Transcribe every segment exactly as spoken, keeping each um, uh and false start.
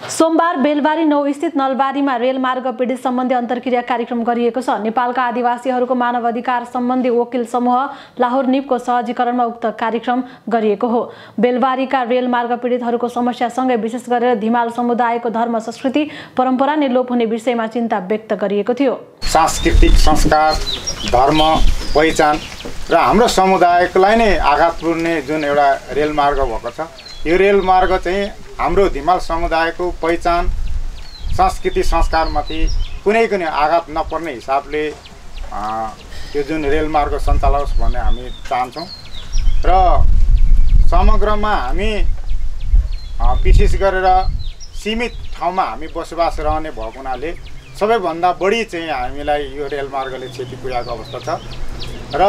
सोमबार बेलबारी नौ स्थित नलबारीमा रेलमार्ग पीडित सम्बन्धी अन्तर्क्रिया कार्यक्रम गरिएको छ। नेपालका आदिवासीहरूको मानव अधिकार सम्बन्धी वकिल समूह लाहोर निपको सहजीकरणमा उक्त कार्यक्रम गरिएको हो। बेलबारीका रेलमार्ग पीडितहरूको समस्यासँगै विशेष गरेर धिमाल समुदायको धर्म संस्कृति परम्परा नै लोप हुने विषयमा चिन्ता व्यक्त गरिएको थियो। सांस्कृतिक संस्कार धर्म पहिचान र हाम्रो समुदायलाई नै आघात पुर्ने जुन एउटा रेलमार्ग भएको छ, यो रेलमार्ग चाहिँ हाम्रो धिमाल समुदायको पहिचान संस्कृति संस्कारमाथि कुनै कुनै आघात नपर्ने हिसाबले यो जुन रेलमार्ग सञ्चालन होस् भन्ने हामी चाहन्छौँ र समग्रमा हामी विशेष गरेर सीमित ठाउँमा हामी बसोबास रहने भएको हुनाले सबैभन्दा बढी चाहिँ हामीलाई यो रेलमार्गले क्षति पुर्याएको अवस्था छ र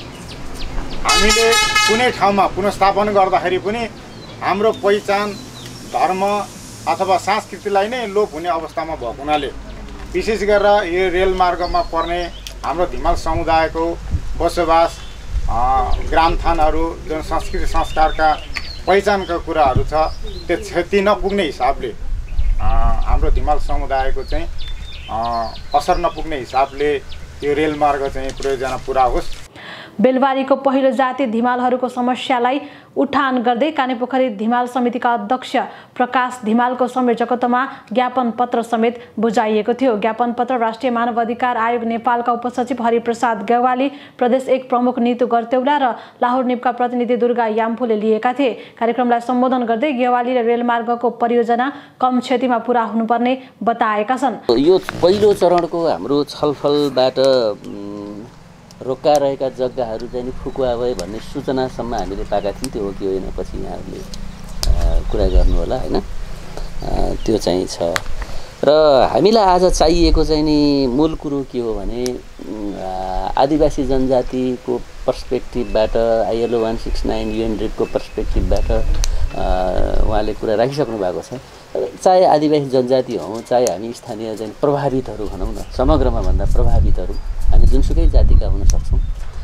हामीले कुनै ठाउँमा पुनर्स्थापन गर्दाखेरि पनि हाम्रो पहिचान धर्म अथवा संस्कृतिलाई नै लोप हुने अवस्थामा भएको हुनाले विशेष गरेर यो रेलमार्गमा पर्ने हाम्रो धिमाल समुदायको बसोबास ग्रामथानहरू जुन संस्कृति संस्कारका पहिचानका कुराहरू छ त्यो क्षति नपुग्ने हिसाबले हाम्रो धिमाल समुदायको चाहिँ असर नपुग्ने हिसाबले यो रेलमार्ग चाहिँ प्रयोजना पुरा होस्। बेलबारीको पहिलो जाति धिमालहरूको समस्यालाई उठान गर्दै कानेपोखरी धिमाल समितिका अध्यक्ष प्रकाश धिमालको संयोजकत्वमा ज्ञापन पत्र समेत बुझाइएको थियो। ज्ञापन पत्र राष्ट्रिय मानव अधिकार आयोग नेपालका उपसचिव हरिप्रसाद गेवाली, प्रदेश एक प्रमुख नितु गर्तेौला र लाहोर निपका प्रतिनिधि दुर्गा याम्फूले लिएका थिए। कार्यक्रमलाई सम्बोधन गर्दै गेवालीले रेलमार्गको परियोजना कम क्षतिमा पूरा हुनुपर्ने बताएका छन्। यो पहिलो चरणको हाम्रो छलफलबाट रोक्का रहेका जग्गाहरू चाहिँ फुकुवा भए भन्ने सूचनासम्म हामीले पाएका थियौँ। त्यो हो कि होइन पछि यहाँहरूले कुरा गर्नु होला होइन, त्यो चाहिँ छ। र हामीलाई आज चाहिएको चाहिँ नि मूल कुरो के हो भने आदिवासी जनजातिको पर्सपेक्टिभबाट ILO one six nine UN ड्रिपको पर्सपेक्टिभबाट उहाँले कुरा राखिसक्नु भएको छ। चाहे आदिवासी जनजाति हौँ चाहे हामी स्थानीय चाहिँ प्रभावितहरू भनौँ न, समग्रमा भन्दा प्रभावितहरू हामी जुनसुकै जातिका हुन सक्छौँ,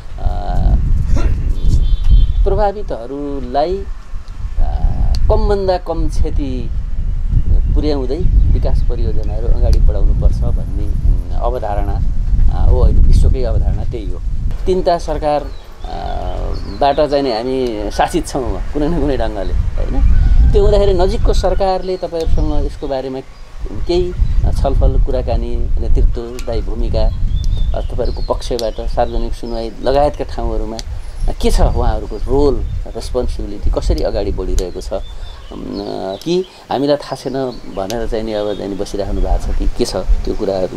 प्रभावितहरूलाई कमभन्दा कम क्षति पुर्याउँदै विकास परियोजनाहरू अगाडि बढाउनुपर्छ भन्ने अवधारणा हो। अहिले विश्वकै अवधारणा त्यही हो। तिनवटा सरकारबाट चाहिँ हामी शासित छौँ कुनै न कुनै ढङ्गले होइन। त्यो हुँदाखेरि नजिकको सरकारले तपाईँहरूसँग यसको बारेमा केही छलफल कुराकानी नेतृत्वदायी भूमिका तपाईँहरूको पक्षबाट सार्वजनिक सुनवाई लगायतका ठाउँहरूमा के छ, उहाँहरूको रोल रेस्पोन्सिबिलिटी कसरी अगाडि बढिरहेको छ कि हामीलाई थाहा छैन भनेर चाहिँ नि अब चाहिँ बसिराख्नु भएको छ कि के छ त्यो कुराहरू।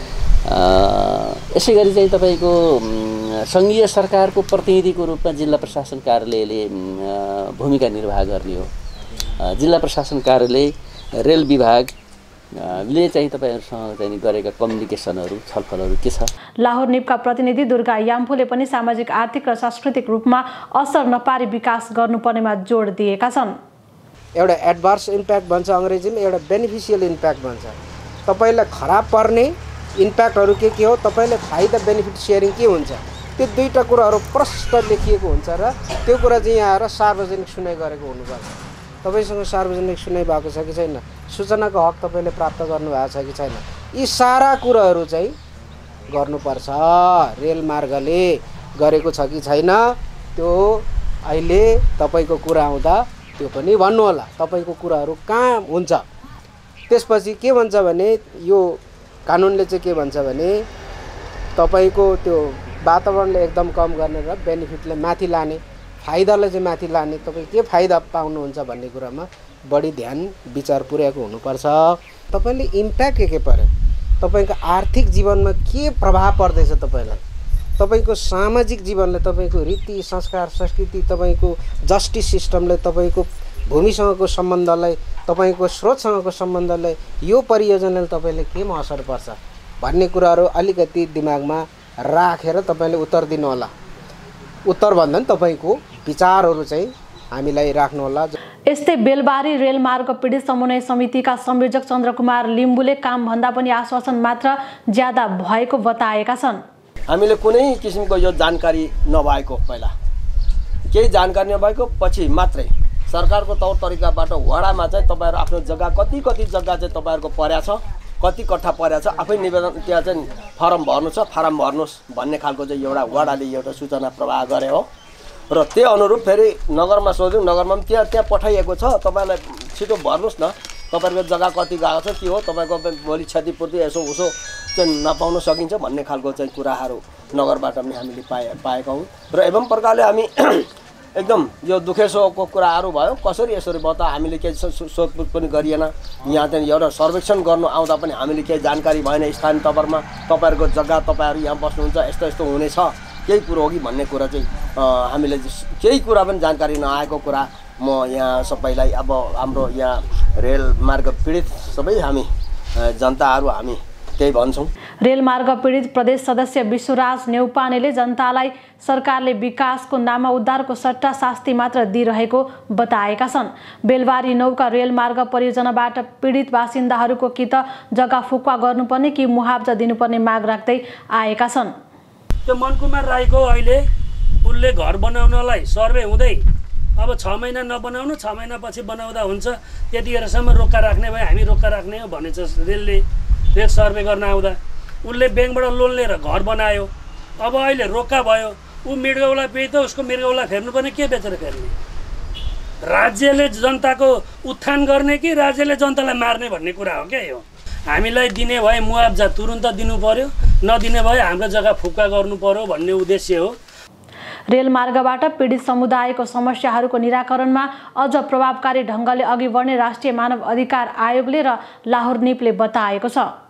यसै गरी चाहिँ तपाईँको सङ्घीय सरकारको प्रतिनिधिको रूपमा जिल्ला प्रशासन कार्यालयले भूमिका निर्वाह गर्ने हो। जिल्ला प्रशासन कार्यालय रेल विभाग ले चाहिँ तपाईहरुसँग चाहिँ गरेका कम्युनिकेसनहरू छलफलहरू के छ। लाहोर निपका प्रतिनिधि दुर्गा याम्फूले पनि सामाजिक आर्थिक र सांस्कृतिक रूपमा असर नपारी विकास गर्नुपर्नेमा जोड दिएका छन्। एउटा एडभर्स इम्प्याक्ट भन्छ अंग्रेजीमा, एउटा बेनिफिशियल इम्प्याक्ट भन्छ। तपाईलाई खराब पर्ने इम्प्याक्टहरू के के हो, तपाईले फाइदा बेनिफिट शेयरिङ के हुन्छ, त्यो दुईटा कुराहरू प्रष्ट लेखिएको हुन्छ र त्यो कुरा चाहिँ यहाँ आएर सार्वजनिक सुनाइ गरेको हुनुपर्छ। तपाईसँग सार्वजनिक सुनाइ भएको छ कि छैन, सूचनाको हक तपाईले प्राप्त गर्नु भएको छ कि छैन, यी सारा कुराहरू चाहिँ गर्नुपर्छ। रेलमार्गले गरेको छ कि छैन त्यो अहिले तपाईको कुरा आउँदा त्यो पनि भन्नु होला, तपाईको कुराहरू कहाँ हुन्छ। त्यसपछि के भन्छ भने यो कानुनले चाहिँ के भन्छ भने तपाईको त्यो वातावरणले एकदम कम गर्ने र बेनिफिटले माथि लाने, फाइदालाई चाहिँ माथि लाने, तपाई के फाइदा पाउनुहुन्छ भन्ने कुरामा बढी ध्यान विचार पुर्याएको हुनुपर्छ। तपाईले इम्प्याक्ट के के पर्यो, तपाईको आर्थिक जीवनमा के प्रभाव पर्दैछ, तपाईलाई तपाईको सामाजिक जीवनले, तपाईको रीति संस्कार संस्कृति, तपाईको जस्टिस सिस्टमले, तपाईको भूमिसँगको सम्बन्धलाई, तपाईको स्रोतसँगको सम्बन्धलाई, यो परियोजनाले तपाईले केमा असर पर्छ भन्ने कुराहरू अलिकति दिमागमा राखेर तपाईले उत्तर दिनु होला। उत्तर भन्दा नि तपाईको विचारहरू चाहिँ हामीलाई राख्नु होला। यस्तै बेलबारी रेलमार्ग पीडित समन्वय समितिका संयोजक चन्द्रकुमार लिम्बुले काम भन्दा पनि आश्वासन मात्र ज्यादा भएको बताएका छन्। हामीले कुनै किसिमको यो जानकारी नभएको, पहिला केही जानकारी नभएको पछि मात्रै सरकारको तौर तरिकाबाट वडामा चाहिँ तपाईँहरू आफ्नो जग्गा कति कति जग्गा चाहिँ तपाईँहरूको पर्या छ, कति कट्ठा पर्या छ, आफै निवेदन त्यहाँ चाहिँ फर्म भर्नु छ, फर्म भर्नुहोस् भन्ने खालको चाहिँ एउटा वडाले एउटा सूचना प्रवाह गरे हो। र त्यही अनुरूप फेरि नगरमा सोध्यौँ, नगरमा पनि त्यहाँ त्यहाँ पठाइएको छ, तपाईँलाई छिटो भर्नुहोस् न, तपाईँहरूको जग्गा कति गएको छ, के हो, तपाईँको भोलि क्षतिपूर्ति यसो उसो चाहिँ नपाउन सकिन्छ भन्ने खालको चाहिँ कुराहरू नगरबाट पनि हामीले पाए पाएका हौँ। र एवं प्रकारले हामी एकदम यो दुखेसोको कुराहरू भयो, कसरी यसरी भयो त हामीले केही सोधपुछ पनि गरिएन। यहाँ चाहिँ एउटा सर्वेक्षण गर्नु आउँदा पनि हामीले केही जानकारी भएन स्थानीय तवरमा, तपाईँहरूको जग्गा तपाईँहरू यहाँ बस्नुहुन्छ यस्तो यस्तो हुनेछ, केही कुरो हो कि भन्ने कुरा चाहिँ हामीले केही कुरा पनि जानकारी नआएको कुरा म यहाँ सबैलाई अब हाम्रो यहाँ रेल मार्ग पीडित सबै हामी जनताहरू हामी त्यही भन्छौँ। रेलमार्ग पीडित प्रदेश सदस्य विश्वराज नेउपानेले जनतालाई सरकारले विकासको नाममा उद्धारको सट्टा शास्ति मात्र दिइरहेको बताएका छन्। बेलबारी नौका रेलमार्ग परियोजनाबाट पीडित बासिन्दाहरूको कि त जग्गा फुक्वा गर्नुपर्ने कि मुआवजा दिनुपर्ने माग राख्दै आएका छन्। त्यो मनकुमार राईको अहिले उसले घर बनाउनलाई सर्वे हुँदै अब छ महिना नबनाउनु, छ महिनापछि बनाउँदा हुन्छ, त्यतिखेरसम्म रोक्का राख्ने भए हामी रोक्का राख्ने हो भनेछ रेलले। रेल सर्वे गर्न आउँदा उसले ब्याङ्कबाट लोन लिएर घर बनायो, अब अहिले रोक्का भयो, ऊ मृगौला बेच्दा उसको मृगौला फेर्नुपर्ने, के बेचेर फेर्ने? राज्यले जनताको उत्थान गर्ने कि राज्यले जनतालाई मार्ने भन्ने कुरा हो क्या यो। हामीलाई दिने भए मुआवजा तुरुन्त दिनु पर्यो, नदिने भए हाम्रो जग्गा फुक्का गर्नु पर्यो भन्ने उद्देश्य हो। रेलमार्गबाट पीडित समुदायको समस्याहरूको निराकरणमा अझ प्रभावकारी ढङ्गले अघि बढ्ने राष्ट्रिय मानव अधिकार आयोगले र लाहोर निपले बताएको छ।